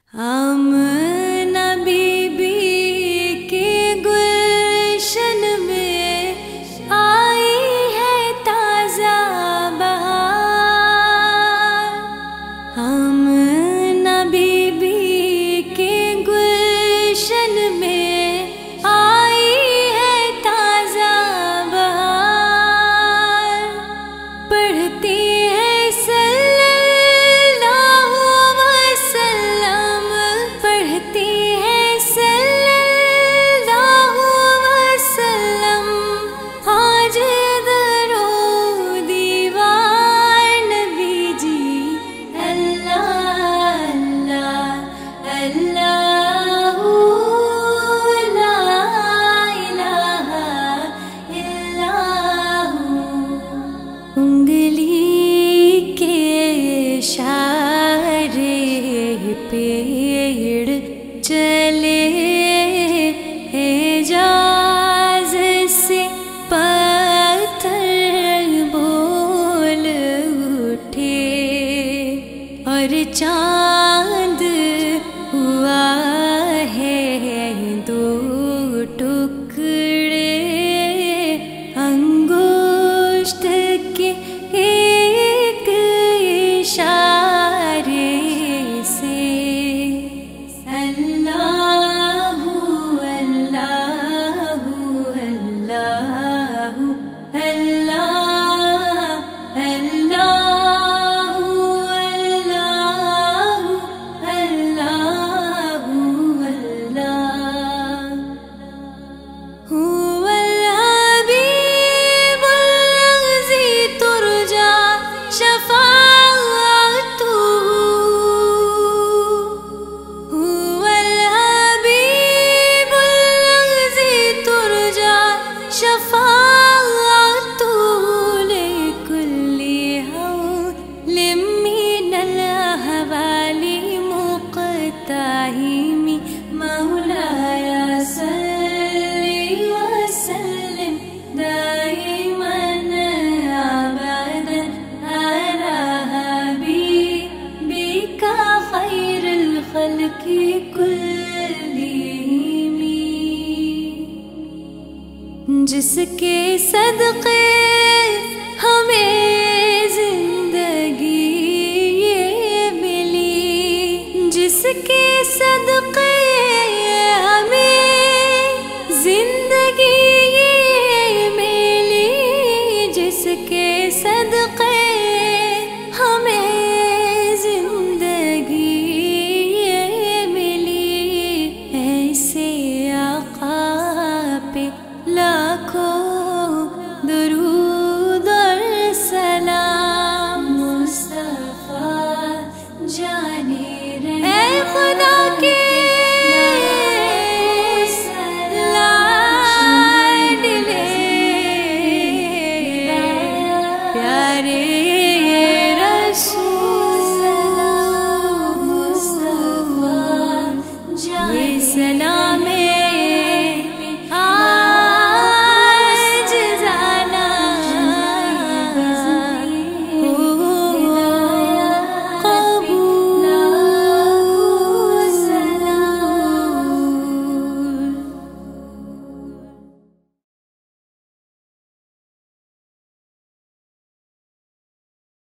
Amna be be کے گلشن میں آئی ہے تازہ بہار۔ آمنہ بی بی کے گلشن میں آئی ہے تازہ بہار۔ پڑھتی انگلی کے اشارے پیڑ چلے اعجاز سے پتھر بول اٹھے اور چاند ہوا ہے دو ٹکڑے انگشت کے ایک اشارے سے۔ اللہ اللہ اللہ اللہ اللہ اللہ اللہ هو الحبيب الذي ترجى شفاعته هو الحبيب الذي ترجى شفاعته لكل هول من الأهوال مقتحم مولاي صل وسلم دائما أبدا على حبيبك خير الخلق كلهم، جس کے صدقے ہمیں زندگی یہ ملی، جس کے صدقے